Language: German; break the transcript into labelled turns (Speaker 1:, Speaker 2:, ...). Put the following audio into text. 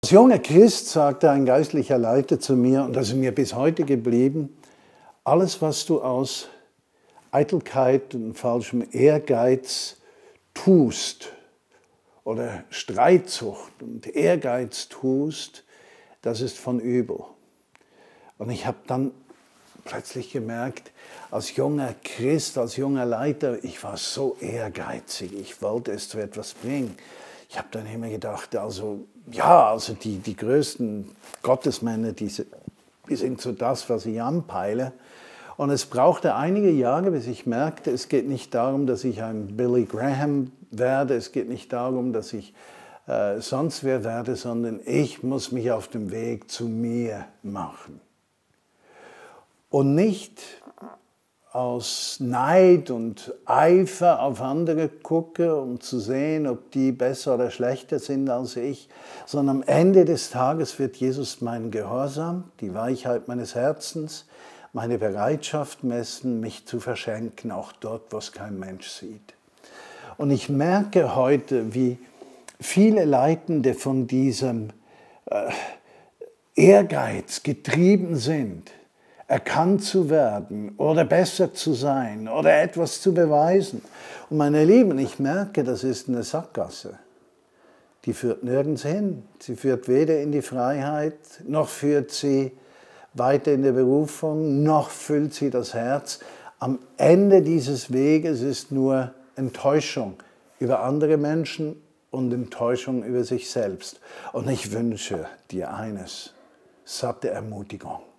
Speaker 1: Als junger Christ sagte ein geistlicher Leiter zu mir, und das ist mir bis heute geblieben: Alles, was du aus Eitelkeit und falschem Ehrgeiz tust oder Streitsucht und Ehrgeiz tust, das ist von übel. Und ich habe dann plötzlich gemerkt, als junger Christ, als junger Leiter, ich war so ehrgeizig, ich wollte es zu etwas bringen. Ich habe dann immer gedacht, die größten Gottesmänner, die sind so das, was ich anpeile. Und es brauchte einige Jahre, bis ich merkte, es geht nicht darum, dass ich ein Billy Graham werde, es geht nicht darum, dass ich sonst wer werde, sondern ich muss mich auf dem Weg zu mir machen. Und nicht aus Neid und Eifer auf andere gucke, um zu sehen, ob die besser oder schlechter sind als ich, sondern am Ende des Tages wird Jesus meinen Gehorsam, die Weichheit meines Herzens, meine Bereitschaft messen, mich zu verschenken, auch dort, wo es kein Mensch sieht. Und ich merke heute, wie viele Leitende von diesem Ehrgeiz getrieben sind, erkannt zu werden oder besser zu sein oder etwas zu beweisen. Und meine Lieben, ich merke, das ist eine Sackgasse. Die führt nirgends hin. Sie führt weder in die Freiheit, noch führt sie weiter in der Berufung, noch füllt sie das Herz. Am Ende dieses Weges ist nur Enttäuschung über andere Menschen und Enttäuschung über sich selbst. Und ich wünsche dir eines: satte Ermutigung.